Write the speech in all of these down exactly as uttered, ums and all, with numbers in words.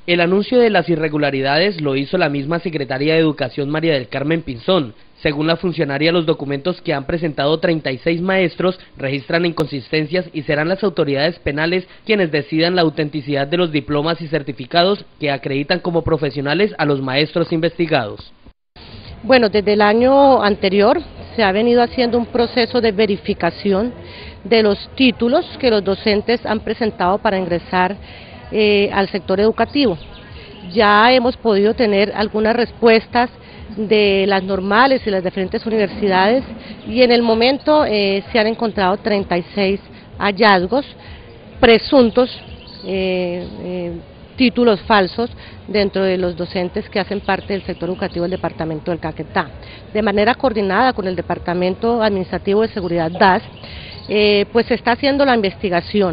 El anuncio de las irregularidades lo hizo la misma secretaria de Educación María del Carmen Pinzón. Según la funcionaria, los documentos que han presentado treinta y seis maestros registran inconsistencias y serán las autoridades penales quienes decidan la autenticidad de los diplomas y certificados que acreditan como profesionales a los maestros investigados. Bueno, desde el año anterior se ha venido haciendo un proceso de verificación de los títulos que los docentes han presentado para ingresar eh, al sector educativo. Ya hemos podido tener algunas respuestas de las normales y las diferentes universidades y en el momento eh, se han encontrado treinta y seis hallazgos presuntos, eh, eh, títulos falsos dentro de los docentes que hacen parte del sector educativo del departamento del Caquetá. De manera coordinada con el Departamento Administrativo de Seguridad D A S, eh, pues se está haciendo la investigación.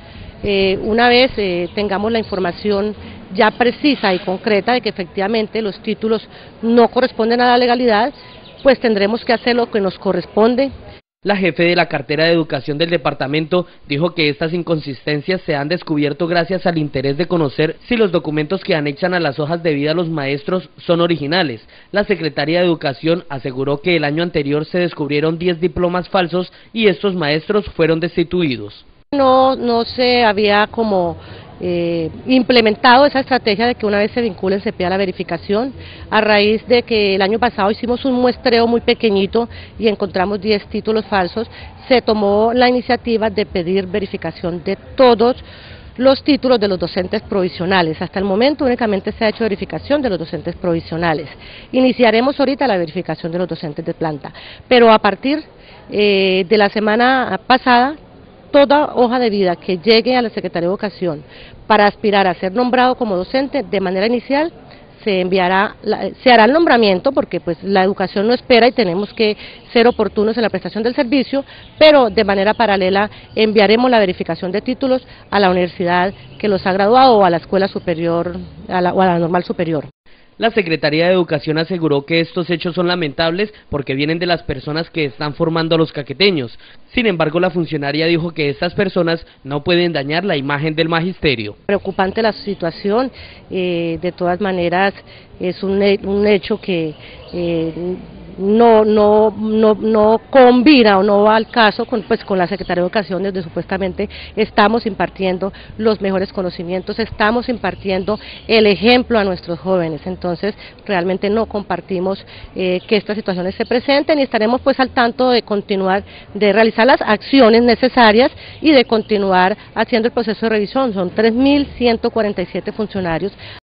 Eh, una vez eh, tengamos la información ya precisa y concreta de que efectivamente los títulos no corresponden a la legalidad, pues tendremos que hacer lo que nos corresponde. La jefe de la cartera de educación del departamento dijo que estas inconsistencias se han descubierto gracias al interés de conocer si los documentos que anexan a las hojas de vida a los maestros son originales. La secretaria de Educación aseguró que el año anterior se descubrieron diez diplomas falsos y estos maestros fueron destituidos. No, no se había como eh, implementado esa estrategia de que una vez se vinculen se pida la verificación, a raíz de que el año pasado hicimos un muestreo muy pequeñito y encontramos diez títulos falsos, se tomó la iniciativa de pedir verificación de todos los títulos de los docentes provisionales. Hasta el momento únicamente se ha hecho verificación de los docentes provisionales. Iniciaremos ahorita la verificación de los docentes de planta, pero a partir eh, de la semana pasada, toda hoja de vida que llegue a la Secretaría de Educación para aspirar a ser nombrado como docente, de manera inicial se enviará, se hará el nombramiento porque pues la educación no espera y tenemos que ser oportunos en la prestación del servicio, pero de manera paralela enviaremos la verificación de títulos a la universidad que los ha graduado o a la escuela superior a la, o a la normal superior. La Secretaría de Educación aseguró que estos hechos son lamentables porque vienen de las personas que están formando a los caqueteños. Sin embargo, la funcionaria dijo que estas personas no pueden dañar la imagen del magisterio. Preocupante la situación, eh, de todas maneras es un, un hecho que eh, no, no, no, no combina o no va al caso con, pues, con la Secretaría de Educación, donde supuestamente estamos impartiendo los mejores conocimientos, estamos impartiendo el ejemplo a nuestros jóvenes. Entonces realmente no compartimos eh, que estas situaciones se presenten y estaremos pues al tanto de continuar, de realizar las acciones necesarias y de continuar haciendo el proceso de revisión. Son tres mil ciento cuarenta y siete funcionarios